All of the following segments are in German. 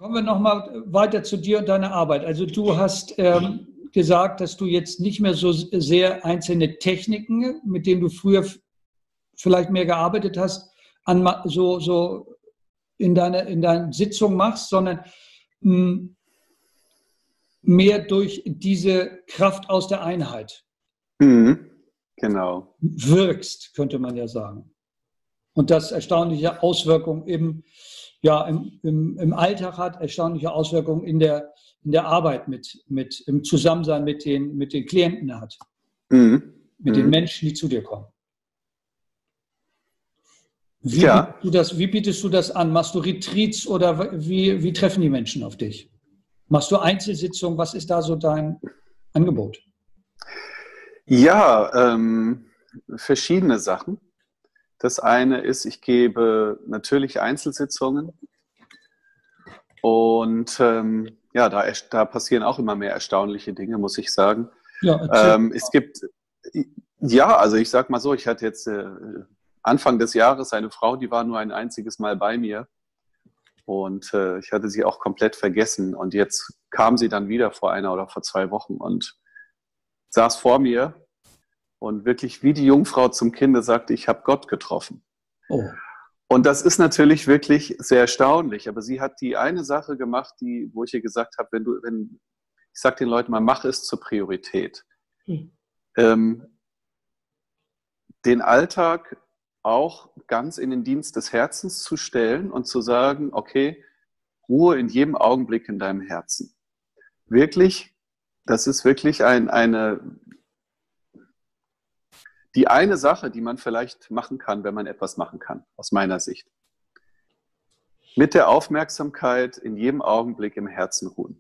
Kommen wir nochmal weiter zu dir und deiner Arbeit. Also du hast gesagt, dass du jetzt nicht mehr so sehr einzelne Techniken, mit denen du früher vielleicht mehr gearbeitet hast, so in deinen Sitzungen machst, sondern mehr durch diese Kraft aus der Einheit Genau. wirkst, könnte man ja sagen. Und das erstaunliche Auswirkungen im Alltag hat, erstaunliche Auswirkungen in der Arbeit im Zusammensein mit den Klienten hat, mit den Menschen, die zu dir kommen. Wie bietest du das an? Machst du Retreats oder wie treffen die Menschen auf dich? Machst du Einzelsitzungen? Was ist da so dein Angebot? Ja, verschiedene Sachen. Das eine ist, ich gebe natürlich Einzelsitzungen und da passieren auch immer mehr erstaunliche Dinge, muss ich sagen. Ja, also ich sag mal so, ich hatte jetzt Anfang des Jahres eine Frau, die war nur ein einziges Mal bei mir und ich hatte sie auch komplett vergessen und jetzt kam sie dann wieder vor 1 oder vor 2 Wochen und saß vor mir und wirklich wie die Jungfrau zum Kinde sagte, ich habe Gott getroffen. Oh. Und das ist natürlich wirklich sehr erstaunlich, aber sie hat die eine Sache gemacht, wo ich ihr gesagt habe, ich sage den Leuten mal, mach es zur Priorität. Den Alltag auch ganz in den Dienst des Herzens zu stellen und zu sagen, okay, Ruhe in jedem Augenblick in deinem Herzen. Wirklich, das ist wirklich die eine Sache, die man vielleicht machen kann, wenn man etwas machen kann, aus meiner Sicht. Mit der Aufmerksamkeit in jedem Augenblick im Herzen ruhen.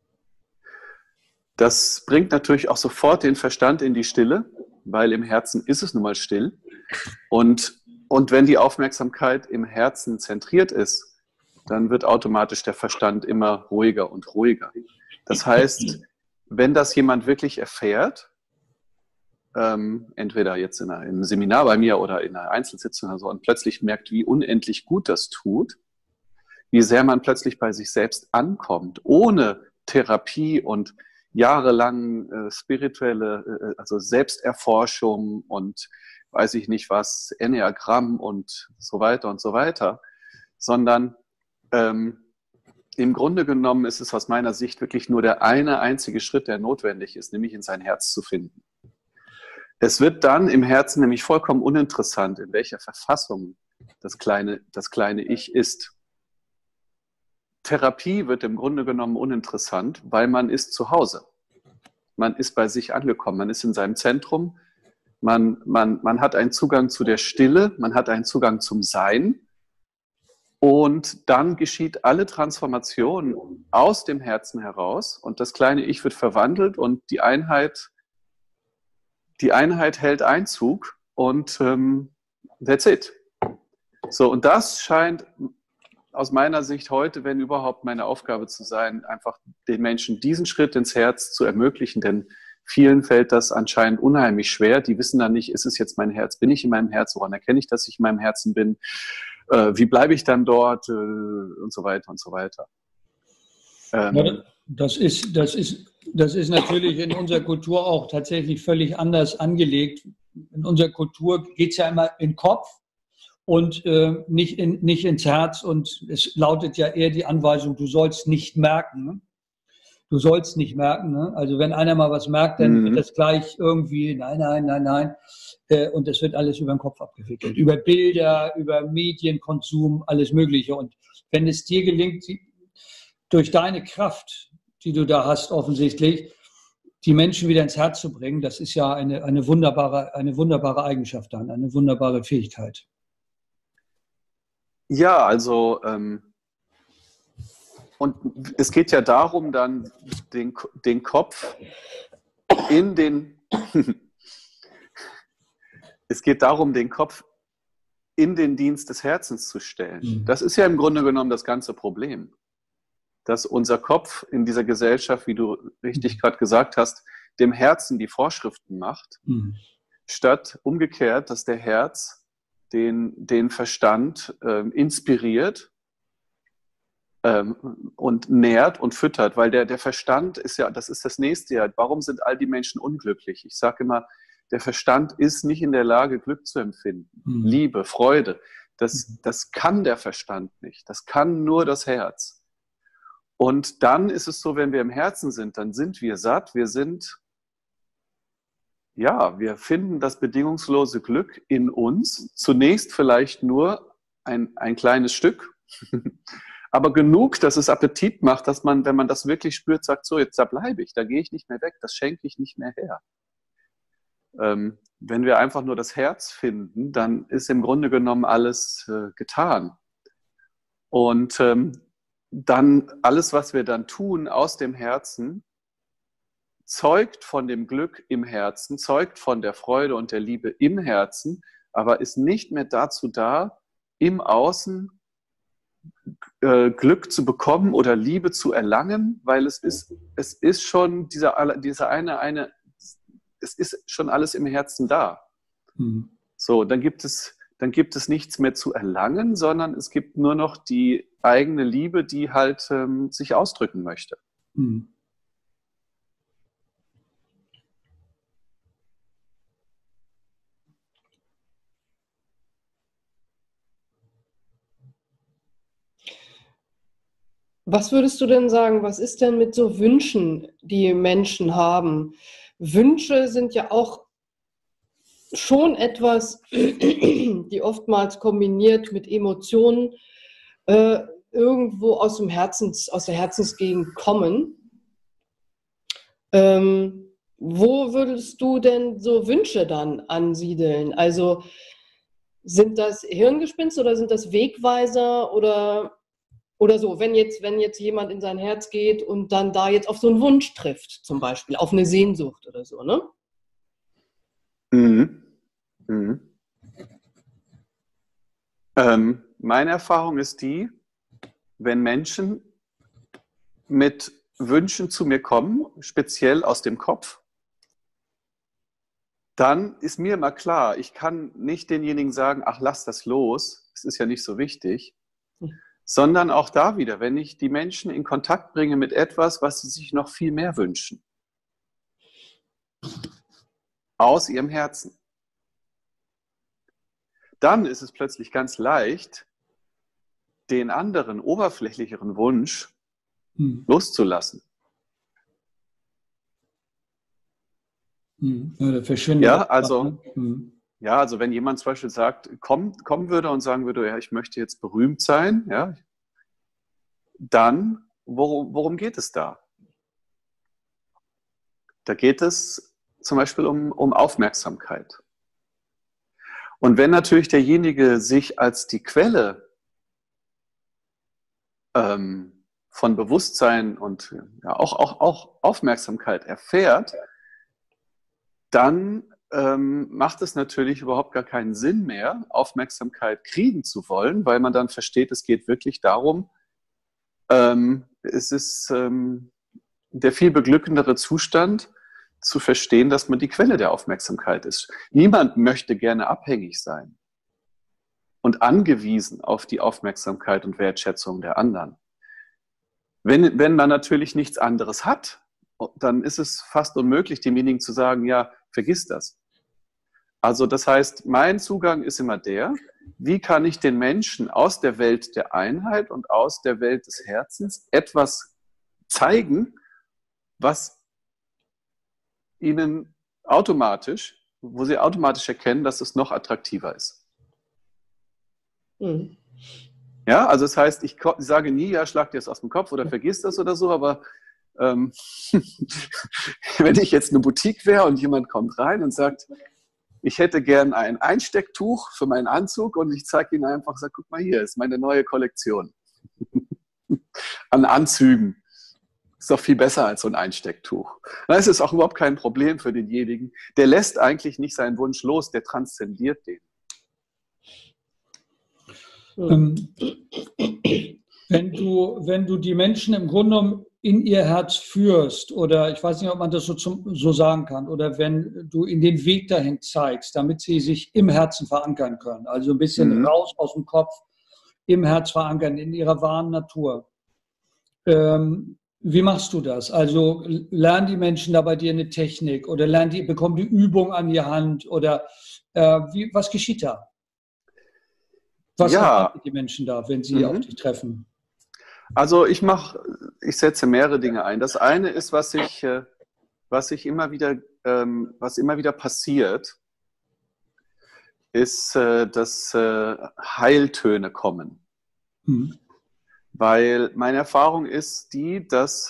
Das bringt natürlich auch sofort den Verstand in die Stille, weil im Herzen ist es nun mal still. Und wenn die Aufmerksamkeit im Herzen zentriert ist, dann wird automatisch der Verstand immer ruhiger und ruhiger. Das heißt, wenn das jemand wirklich erfährt, entweder jetzt in einem Seminar bei mir oder in einer Einzelsitzung oder so, und plötzlich merkt, wie unendlich gut das tut, wie sehr man plötzlich bei sich selbst ankommt, ohne Therapie und jahrelang spirituelle, also Selbsterforschung und weiß ich nicht was, Enneagramm und so weiter, sondern im Grunde genommen ist es aus meiner Sicht wirklich nur der eine einzige Schritt, der notwendig ist, nämlich in sein Herz zu finden. Es wird dann im Herzen nämlich vollkommen uninteressant, in welcher Verfassung das kleine Ich ist. Therapie wird im Grunde genommen uninteressant, weil man ist zu Hause. Man ist bei sich angekommen, man ist in seinem Zentrum, man hat einen Zugang zu der Stille, man hat einen Zugang zum Sein und dann geschieht alle Transformation aus dem Herzen heraus und das kleine Ich wird verwandelt und die Einheit hält Einzug und that's it. So, und das scheint aus meiner Sicht heute, wenn überhaupt, meine Aufgabe zu sein, einfach den Menschen diesen Schritt ins Herz zu ermöglichen, denn vielen fällt das anscheinend unheimlich schwer. Die wissen dann nicht, ist es jetzt mein Herz? Bin ich in meinem Herz? Woran erkenne ich, dass ich in meinem Herzen bin? Wie bleibe ich dann dort? Und so weiter und so weiter. Das ist natürlich in unserer Kultur auch tatsächlich völlig anders angelegt. In unserer Kultur geht es ja immer in den Kopf und nicht ins Herz. Und es lautet ja eher die Anweisung, du sollst nicht merken. Ne? Du sollst nicht merken. Ne? Also wenn einer mal was merkt, dann wird das gleich irgendwie, nein. Und das wird alles über den Kopf abgewickelt. Über Bilder, über Medienkonsum, alles Mögliche. Und wenn es dir gelingt, durch deine Kraft, die du da hast offensichtlich, die Menschen wieder ins Herz zu bringen, das ist ja eine wunderbare Eigenschaft dann, eine wunderbare Fähigkeit. Ja, also und es geht ja darum, dann den Kopf in den es geht darum, den Kopf in den Dienst des Herzens zu stellen. Das ist ja im Grunde genommen das ganze Problem. Dass unser Kopf in dieser Gesellschaft, wie du richtig gerade gesagt hast, dem Herzen die Vorschriften macht, statt umgekehrt, dass der Herz den Verstand inspiriert und nährt und füttert, weil der Verstand ist ja, das ist das nächste Jahr. Warum sind all die Menschen unglücklich? Ich sage immer, der Verstand ist nicht in der Lage, Glück zu empfinden, Liebe, Freude. Das kann der Verstand nicht. Das kann nur das Herz. Und dann ist es so, wenn wir im Herzen sind, dann sind wir satt, wir finden das bedingungslose Glück in uns. Zunächst vielleicht nur ein kleines Stück, aber genug, dass es Appetit macht, dass man, wenn man das wirklich spürt, sagt, so, jetzt da bleibe ich, da gehe ich nicht mehr weg, das schenke ich nicht mehr her. Wenn wir einfach nur das Herz finden, dann ist im Grunde genommen alles getan. Und dann alles, was wir dann tun aus dem Herzen, zeugt von dem Glück im Herzen, zeugt von der Freude und der Liebe im Herzen, aber ist nicht mehr dazu da, im Außen Glück zu bekommen oder Liebe zu erlangen, weil es ist schon es ist schon alles im Herzen da. So, dann gibt es nichts mehr zu erlangen, sondern es gibt nur noch die eigene Liebe, die halt sich ausdrücken möchte. Was würdest du denn sagen, was ist denn mit so Wünschen, die Menschen haben? Wünsche sind ja auch schon etwas, die oftmals kombiniert mit Emotionen irgendwo aus der Herzensgegend kommen. Wo würdest du denn so Wünsche dann ansiedeln? Also sind das Hirngespinste oder sind das Wegweiser oder so, wenn jetzt jemand in sein Herz geht und dann da jetzt auf so einen Wunsch trifft, zum Beispiel, auf eine Sehnsucht oder so, ne? Meine Erfahrung ist die, wenn Menschen mit Wünschen zu mir kommen, speziell aus dem Kopf, dann ist mir immer klar, ich kann nicht denjenigen sagen, ach, lass das los, es ist ja nicht so wichtig, sondern auch da wieder, wenn ich die Menschen in Kontakt bringe mit etwas, was sie sich noch viel mehr wünschen. Aus ihrem Herzen. Dann ist es plötzlich ganz leicht, den anderen, oberflächlicheren Wunsch loszulassen. Ja, verschwindet. Ja, also wenn jemand zum Beispiel sagt, kommen würde und sagen würde, ja, ich möchte jetzt berühmt sein, ja, dann, worum geht es da? Da geht es zum Beispiel um Aufmerksamkeit. Und wenn natürlich derjenige sich als die Quelle von Bewusstsein und ja, auch Aufmerksamkeit erfährt, dann macht es natürlich überhaupt gar keinen Sinn mehr, Aufmerksamkeit kriegen zu wollen, weil man dann versteht, es geht wirklich darum, es ist der viel beglückendere Zustand, zu verstehen, dass man die Quelle der Aufmerksamkeit ist. Niemand möchte gerne abhängig sein und angewiesen auf die Aufmerksamkeit und Wertschätzung der anderen. Wenn man natürlich nichts anderes hat, dann ist es fast unmöglich, demjenigen zu sagen, ja, vergiss das. Also das heißt, mein Zugang ist immer der, wie kann ich den Menschen aus der Welt der Einheit und aus der Welt des Herzens etwas zeigen, was ihnen wo sie automatisch erkennen, dass es noch attraktiver ist. Ja, also das heißt, ich sage nie, ja, schlag dir das aus dem Kopf oder vergiss das oder so, aber wenn ich jetzt eine Boutique wäre und jemand kommt rein und sagt, ich hätte gern ein Einstecktuch für meinen Anzug und ich zeige ihn einfach und sage, guck mal hier, ist meine neue Kollektion an Anzügen. Ist doch viel besser als so ein Einstecktuch. Dann ist es auch überhaupt kein Problem für denjenigen. Der lässt eigentlich nicht seinen Wunsch los, der transzendiert den. Wenn du die Menschen im Grunde genommen in ihr Herz führst, oder ich weiß nicht, ob man das so sagen kann, oder wenn du ihnen den Weg dahin zeigst, damit sie sich im Herzen verankern können, also ein bisschen raus aus dem Kopf, im Herz verankern, in ihrer wahren Natur, Wie machst du das? Also lernen die Menschen da bei dir eine Technik oder bekommen die Übung an die Hand oder was geschieht da? Was Ja, erwarten die Menschen da, wenn sie auf mhm. dich treffen? Also ich setze mehrere Dinge ein. Das eine ist, was immer wieder passiert, ist, dass Heiltöne kommen. Mhm. Weil meine Erfahrung ist die, dass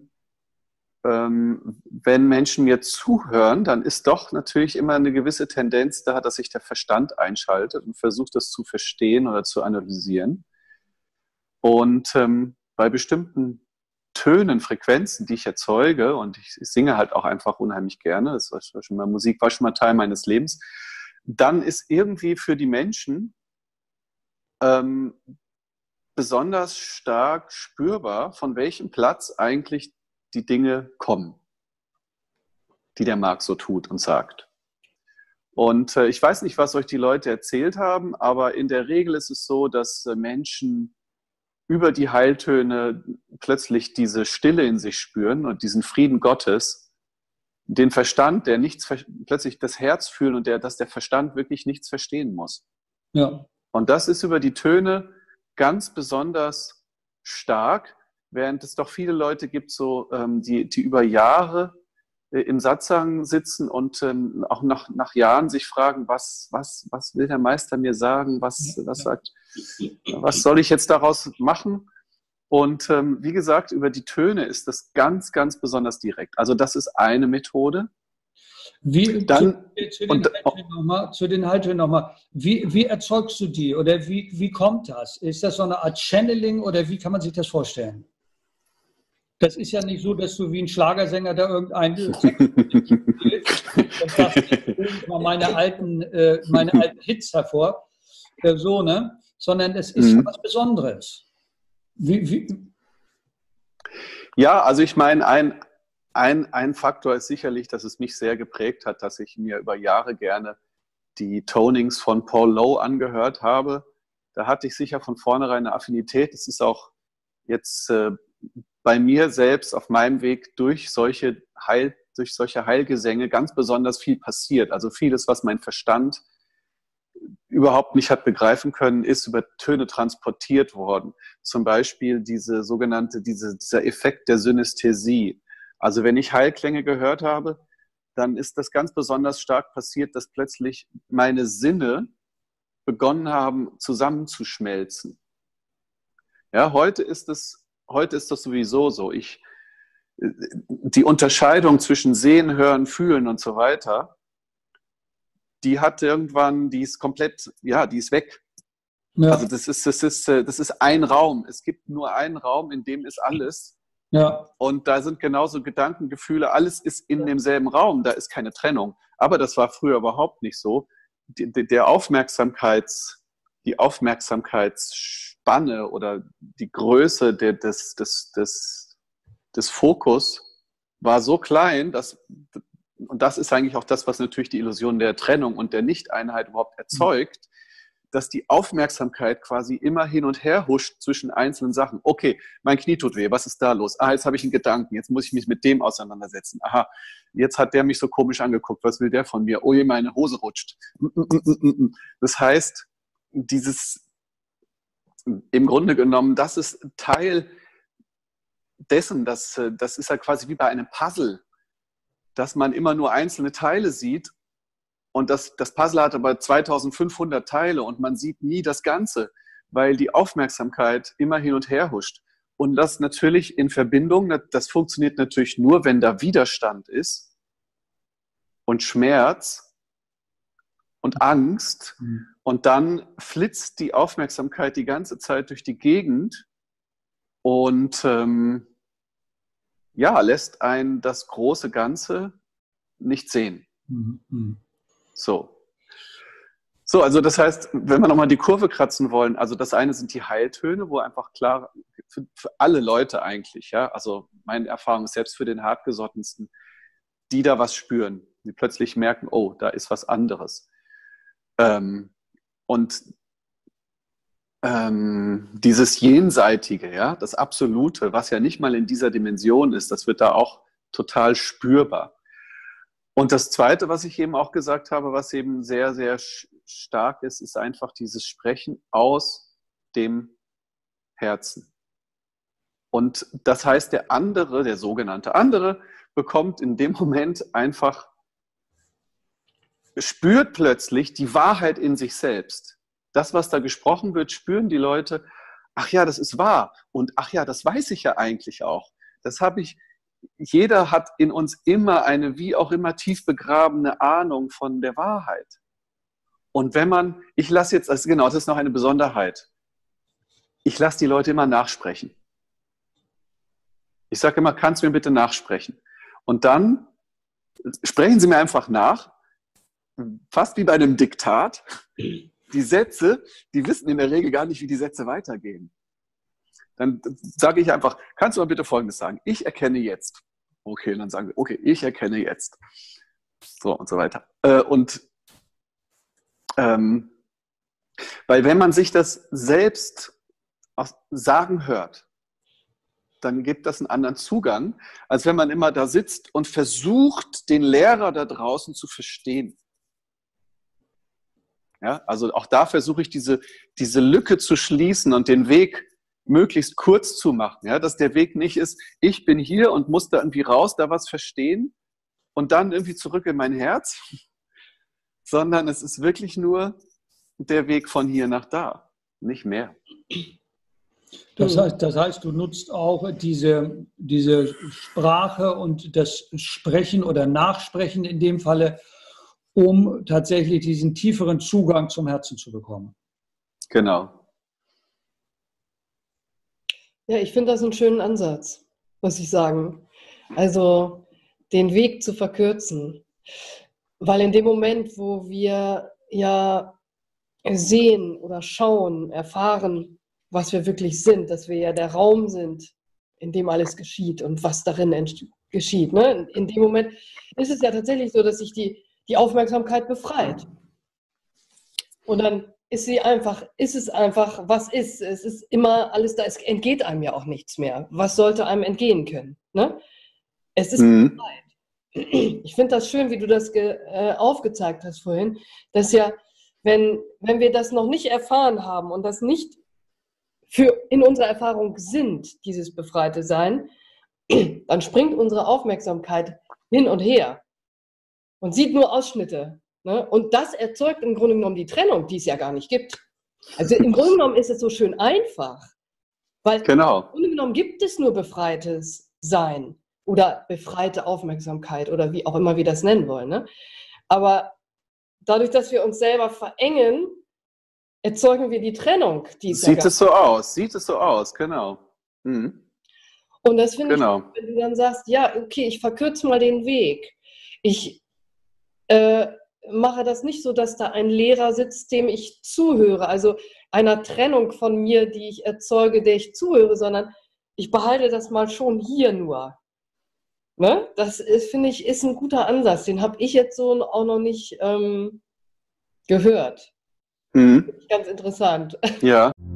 wenn Menschen mir zuhören, dann ist doch natürlich immer eine gewisse Tendenz da, dass sich der Verstand einschaltet und versucht, das zu verstehen oder zu analysieren. Und bei bestimmten Tönen, Frequenzen, die ich erzeuge, und ich singe halt auch einfach unheimlich gerne, Musik war schon mal Teil meines Lebens, dann ist irgendwie für die Menschen ähm, besonders stark spürbar, von welchem Platz eigentlich die Dinge kommen, die der Marc so tut und sagt. Und ich weiß nicht, was euch die Leute erzählt haben, aber in der Regel ist es so, dass Menschen über die Heiltöne plötzlich diese Stille in sich spüren und diesen Frieden Gottes, den Verstand, der plötzlich das Herz fühlen und dass der Verstand wirklich nichts verstehen muss. Ja. Und das ist über die Töne ganz besonders stark, während es doch viele Leute gibt, die über Jahre im Satsang sitzen und auch nach Jahren sich fragen, was will der Meister mir sagen, was soll ich jetzt daraus machen? Und wie gesagt, über die Töne ist das ganz, ganz besonders direkt. Also das ist eine Methode. Zu den Haltungen nochmal. Wie erzeugst du die oder wie kommt das? Ist das so eine Art Channeling oder wie kann man sich das vorstellen? Das ist ja nicht so, dass du wie ein Schlagersänger da irgendeinen Text und sagst, ich hole mal meine alten Hits hervor, so, ne? Sondern es ist ja was Besonderes. Ja, also ich meine, ein Faktor ist sicherlich, dass es mich sehr geprägt hat, dass ich mir über Jahre gerne die Tonings von Paul Lowe angehört habe. Da hatte ich sicher von vornherein eine Affinität. Es ist auch jetzt bei mir selbst auf meinem Weg durch solche Heilgesänge ganz besonders viel passiert. Also vieles, was mein Verstand überhaupt nicht hat begreifen können, ist über Töne transportiert worden. Zum Beispiel dieser Effekt der Synästhesie. Also wenn ich Heilklänge gehört habe, dann ist das ganz besonders stark passiert, dass plötzlich meine Sinne begonnen haben, zusammenzuschmelzen. Ja, heute ist das sowieso so. Die Unterscheidung zwischen Sehen, Hören, Fühlen und so weiter, die ist komplett, ja, die ist weg. Ja. Also das ist ein Raum. Es gibt nur einen Raum, in dem ist alles. Ja. Und da sind genauso Gedanken, Gefühle, alles ist in demselben Raum. Da ist keine Trennung. Aber das war früher überhaupt nicht so. Die Aufmerksamkeitsspanne oder die Größe des Fokus war so klein, und das ist eigentlich auch das, was natürlich die Illusion der Trennung und der Nichteinheit überhaupt erzeugt, dass die Aufmerksamkeit quasi immer hin und her huscht zwischen einzelnen Sachen. Okay, mein Knie tut weh, was ist da los? Jetzt habe ich einen Gedanken, jetzt muss ich mich mit dem auseinandersetzen. Aha, jetzt hat der mich so komisch angeguckt, was will der von mir? Oh je, meine Hose rutscht. Das heißt, im Grunde genommen, das ist Teil dessen, das ist halt quasi wie bei einem Puzzle, dass man immer nur einzelne Teile sieht. Und das Puzzle hat aber 2500 Teile und man sieht nie das Ganze, weil die Aufmerksamkeit immer hin und her huscht. Und das natürlich in Verbindung, das funktioniert natürlich nur, wenn da Widerstand ist und Schmerz und Angst. Und dann flitzt die Aufmerksamkeit die ganze Zeit durch die Gegend und lässt einen das große Ganze nicht sehen. So, also das heißt, wenn wir nochmal die Kurve kratzen wollen, also das eine sind die Heiltöne, wo einfach klar, für alle Leute eigentlich, ja, also meine Erfahrung ist selbst für den Hartgesottensten, die da was spüren, die plötzlich merken, oh, da ist was anderes. Und dieses Jenseitige, ja, das Absolute, was ja nicht mal in dieser Dimension ist, das wird da auch total spürbar. Und das Zweite, was ich eben auch gesagt habe, was eben sehr, sehr stark ist, ist einfach dieses Sprechen aus dem Herzen. Und das heißt, der andere, der sogenannte andere, bekommt in dem Moment einfach, spürt plötzlich die Wahrheit in sich selbst. Das, was da gesprochen wird, spüren die Leute, ach ja, das ist wahr. Und ach ja, das weiß ich ja eigentlich auch. Das habe ich, jeder hat in uns immer eine, wie auch immer, tief begrabene Ahnung von der Wahrheit. Und wenn man, ich lasse jetzt, also genau, das ist noch eine Besonderheit. Ich lasse die Leute immer nachsprechen. Ich sage immer, kannst du mir bitte nachsprechen? Und dann sprechen sie mir einfach nach, fast wie bei einem Diktat. Die Sätze, die wissen in der Regel gar nicht, wie die Sätze weitergehen. Dann sage ich einfach, kannst du mal bitte Folgendes sagen? Ich erkenne jetzt. Okay, und dann sagen wir, okay, ich erkenne jetzt. So und so weiter. Weil wenn man sich das selbst sagen hört, dann gibt das einen anderen Zugang, als wenn man immer da sitzt und versucht, den Lehrer da draußen zu verstehen. Ja, also auch da versuche ich diese Lücke zu schließen und den Weg möglichst kurz zu machen. Ja, dass der Weg nicht ist, ich bin hier und muss da irgendwie raus, da was verstehen und dann irgendwie zurück in mein Herz, sondern es ist wirklich nur der Weg von hier nach da, nicht mehr. Das heißt, du nutzt auch diese Sprache und das Sprechen oder Nachsprechen in dem Falle, um tatsächlich diesen tieferen Zugang zum Herzen zu bekommen. Genau. Ja, ich finde das einen schönen Ansatz, muss ich sagen. Also den Weg zu verkürzen. Weil in dem Moment, wo wir ja sehen oder schauen, erfahren, was wir wirklich sind, dass wir ja der Raum sind, in dem alles geschieht und was darin geschieht. Ne? In dem Moment ist es ja tatsächlich so, dass sich die Aufmerksamkeit befreit. Und dann ist es einfach, was ist. Es ist immer alles da, es entgeht einem ja auch nichts mehr. Was sollte einem entgehen können? Ne? Es ist befreit. Ich finde das schön, wie du das aufgezeigt hast vorhin, dass ja, wenn wir das noch nicht erfahren haben und das nicht in unserer Erfahrung sind, dieses befreite Sein, dann springt unsere Aufmerksamkeit hin und her und sieht nur Ausschnitte. Ne? Und das erzeugt im Grunde genommen die Trennung, die es ja gar nicht gibt. Also im Grunde genommen ist es so schön einfach, weil Genau. im Grunde genommen gibt es nur befreites Sein oder befreite Aufmerksamkeit oder wie auch immer wir das nennen wollen. Ne? Aber dadurch, dass wir uns selber verengen, erzeugen wir die Trennung. Sieht es so aus, genau. Mhm. Und das finde ich, Genau. wenn du dann sagst, ja, okay, ich verkürze mal den Weg. Ich mache das nicht so, dass da ein Lehrer sitzt, dem ich zuhöre, also einer Trennung von mir, die ich erzeuge, der ich zuhöre, sondern ich behalte das mal schon hier nur. Ne? Das finde ich, ist ein guter Ansatz. Den habe ich jetzt so auch noch nicht gehört. Mhm. Ganz interessant. Ja.